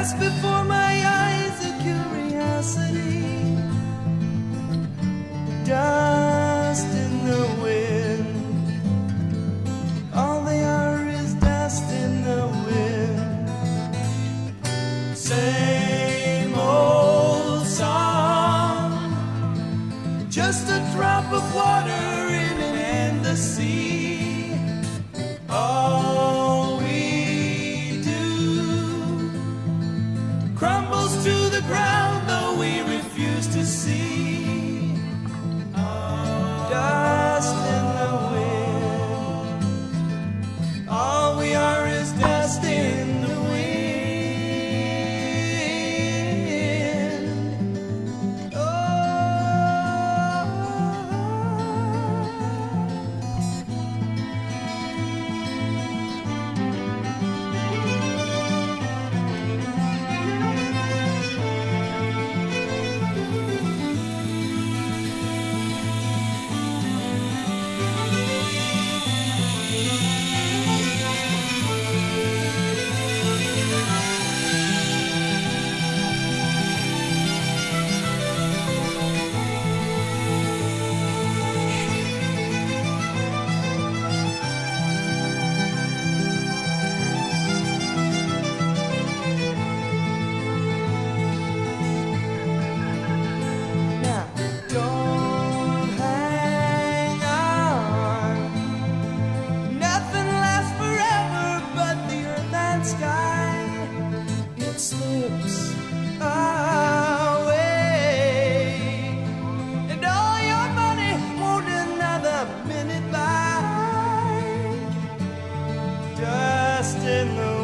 pass before my eyes a curiosity. Dust in the wind. All they are is dust in the wind. Same old song, just a drop of water in an endless sea. All we do crumbles to the ground, though we refuse to see. Dust in the wind. All we are is dust in the wind. Oh. In the